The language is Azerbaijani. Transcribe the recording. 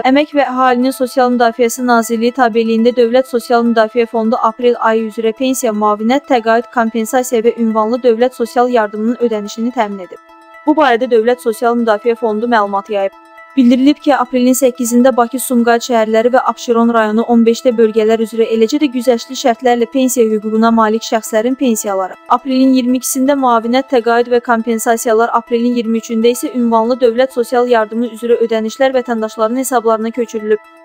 Əmək və Əhalinin Sosial Müdafiəsi Nazirliyi tabeliyində Dövlət Sosial Müdafiə Fondu aprel ayı üzrə pensiya, müavinət, təqaüd, kompensasiya və ünvanlı dövlət sosial yardımının ödənişini təmin edib. Bu barədə Dövlət Sosial Müdafiə Fondu məlumat yayıb. Bildirilib ki, aprelin 8-də Bakı, Sumqayıt şəhərləri və Abşeron rayonu 15-də bölgələr üzrə, eləcə də güzəştli şərtlərlə pensiya hüququna malik şəxslərin pensiyaları, aprelin 22-sində müavinət, təqaüd və kompensasiyalar, aprelin 23-də isə ünvanlı dövlət sosial yardımı üzrə ödənişlər vətəndaşların hesablarına köçürülüb.